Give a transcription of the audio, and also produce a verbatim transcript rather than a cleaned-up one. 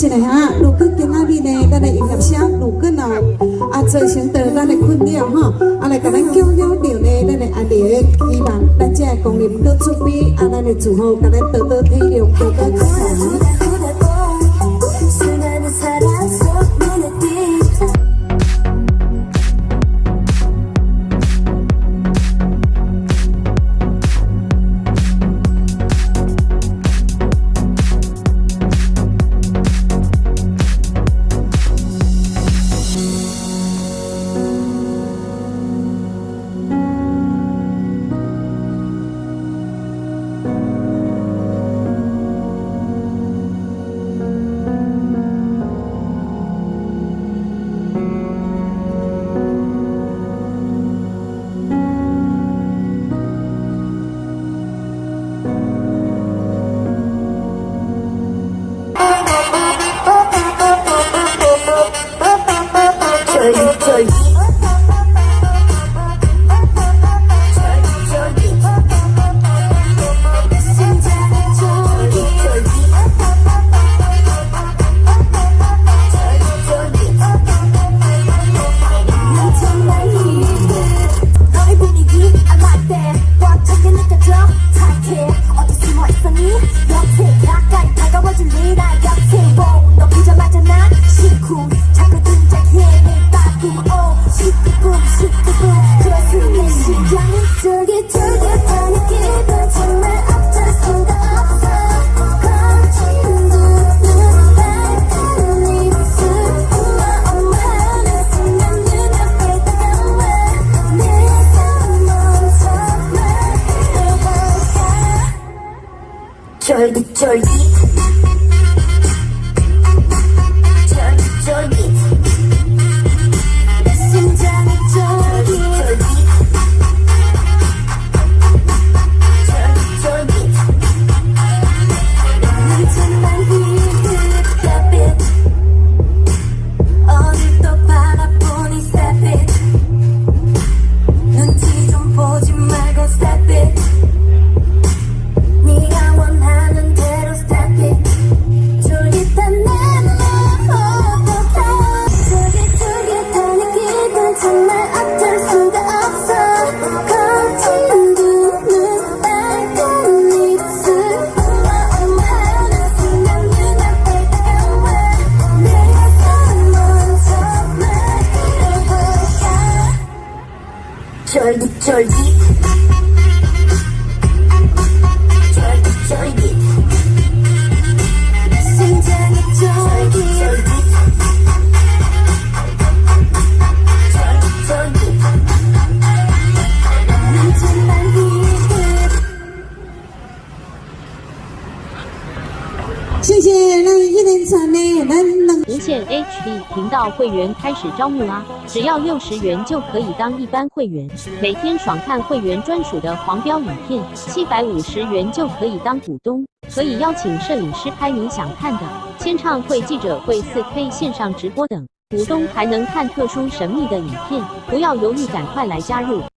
一个哈，如果今仔日呢，咱的音乐声如果呢啊造成到咱的困扰哈，啊来甲咱叫了了呢，咱的阿弟希望咱这公认搁出比啊，咱的祝福，甲咱多多体谅，多多支持。 쫄깃쫄깃 쫄깃쫄깃 심장이 쫄깃쫄깃 쫄깃쫄깃 눈치만 휘끗빛 어딜 또 바라보니 step it 눈치 좀 보지 말고 step it 쫄깃쫄깃 쫄깃쫄깃 심장이 쫄깃쫄깃 쫄깃쫄깃 눈치만 휘끗 谢谢，那一连串呢，咱能。 无线 H D 频道会员开始招募啦！只要六十元就可以当一般会员，每天爽看会员专属的黄标影片；七百五十元就可以当股东，可以邀请摄影师拍你想看的签唱会、记者会、四 K 线上直播等。股东还能看特殊神秘的影片，不要犹豫，赶快来加入！